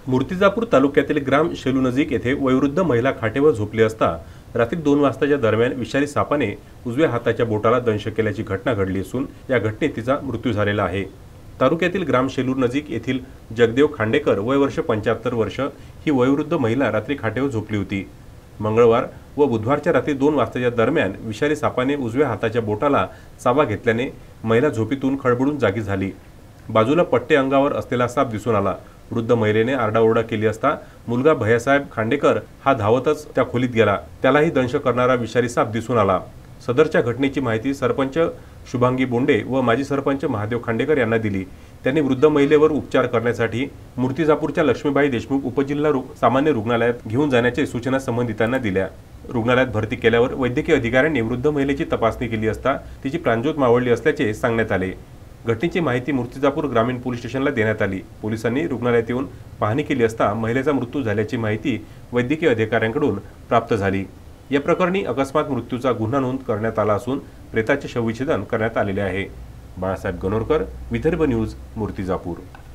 मूर्तिजापूर तालुक्यातील ग्राम शेलूनजीक येथे वयोवृद्ध महिला खाटेवर झोपली असता रात्री 2 वाजताच्या दरम्यान विषारी सापाने उजव्या हाताच्या बोटाला दंश केल्याची घटना घडली असून या घटनेत तिचा मृत्यू झालेला आहे। तालुक्यातील ग्राम शेलूर नजीक येथील जगदेव खांडेकर वय वर्ष 75 वर्ष ही वयोवृद्ध महिला रात्री खाटेवर झोपली होती। मंगळवार व बुधवारच्या रात्री 2 वाजताच्या दरम्यान विषारी सापाने उजव्या हाताच्या बोटाला चावा घेतल्याने महिला झोपेतून खळबळून जागी झाली। बाजूला पट्टे अंगावर असलेला साप दिसून आला। वृद्ध महिलेने आरडाओरडा केली असता मुलगा भैयासाहेब खांडेकर हा धावतच त्या खोलीत गेला। त्यालाही दंश करणारा विषारी साप दिसून आला। सदरच्या घटनेची माहिती सरपंच शुभांगी बोंडे व माजी सरपंच महादेव खांडेकर यांना दिली। त्यांनी वृद्ध महिलेवर उपचार करण्यासाठी मूर्तिजापूरच्या लक्ष्मीबाई देशमुख उपजिल्हा सामान्य रुग्णालयात घेऊन जाण्याच्या सूचना संबंधितांना दिल्या। रुग्णालयात भरती केल्यावर वैद्यकीय अधिकाऱ्यांनी वृद्ध महिलेची तपासणी केली असता तिची प्राणज्योत मावळली असल्याचे सांगण्यात आले। घटनेची माहिती मूर्तिजापूर ग्रामीण पोलीस स्टेशनला देण्यात आली। पोलिसांनी रुग्णालयात येऊन पाहणी केली असता महिलेचा मृत्यू झाल्याची माहिती वैद्यकीय अधिकाऱ्यांकडून प्राप्त झाली। या प्रकरणी अकस्मात मृत्यूचा गुन्हा नोंद करण्यात आला असून प्रेताचे शवविच्छेदन करण्यात आलेले आहे। बाळासाहेब गणोरकर, विदर्भ न्यूज, मूर्तिजापूर।